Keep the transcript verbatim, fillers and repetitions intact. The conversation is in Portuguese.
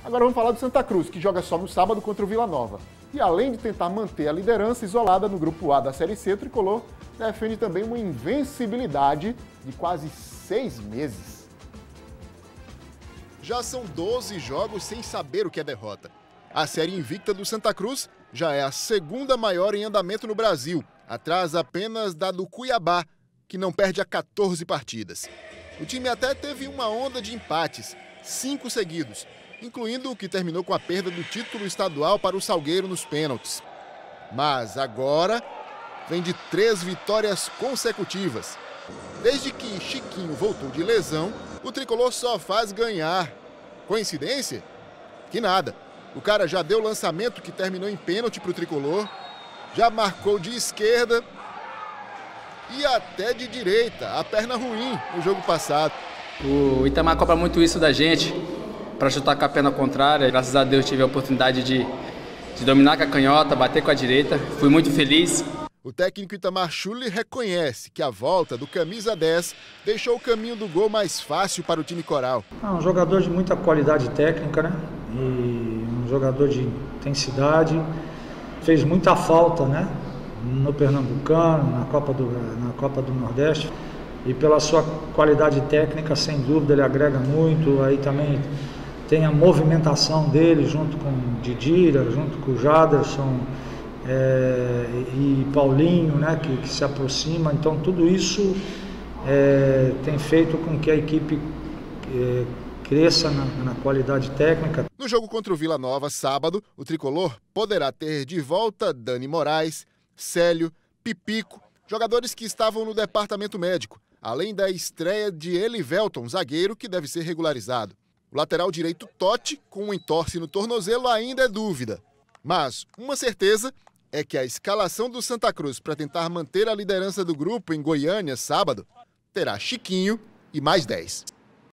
Agora vamos falar do Santa Cruz, que joga só no sábado contra o Vila Nova. E além de tentar manter a liderança isolada no grupo A da Série C, o Tricolor defende também uma invencibilidade de quase seis meses. Já são doze jogos sem saber o que é derrota. A série invicta do Santa Cruz já é a segunda maior em andamento no Brasil, atrás apenas da do Cuiabá, que não perde há quatorze partidas. O time até teve uma onda de empates, cinco seguidos, incluindo o que terminou com a perda do título estadual para o Salgueiro nos pênaltis. Mas agora vem de três vitórias consecutivas. Desde que Chiquinho voltou de lesão, o Tricolor só faz ganhar. Coincidência? Que nada. O cara já deu lançamento que terminou em pênalti para o Tricolor, já marcou de esquerda e até de direita, a perna ruim no jogo passado. O Itamar cobra muito isso da gente, para chutar com a perna contrária. Graças a Deus tive a oportunidade de, de dominar com a canhota, bater com a direita. Fui muito feliz. O técnico Itamar Schulli reconhece que a volta do camisa dez deixou o caminho do gol mais fácil para o time coral. É um jogador de muita qualidade técnica, né? E um jogador de intensidade. Fez muita falta, né? No Pernambucano, na Copa do, na Copa do Nordeste. E pela sua qualidade técnica, sem dúvida, ele agrega muito. Aí também tem a movimentação dele junto com o Didira, junto com o Jaderson é, e Paulinho, né, que, que se aproxima. Então tudo isso é, tem feito com que a equipe é, cresça na, na qualidade técnica. No jogo contra o Vila Nova, sábado, o Tricolor poderá ter de volta Dani Moraes, Célio, Pipico, jogadores que estavam no departamento médico, além da estreia de Elivelton, zagueiro, que deve ser regularizado. O lateral direito Totti, com um entorse no tornozelo, ainda é dúvida. Mas uma certeza é que a escalação do Santa Cruz para tentar manter a liderança do grupo em Goiânia, sábado, terá Chiquinho e mais dez.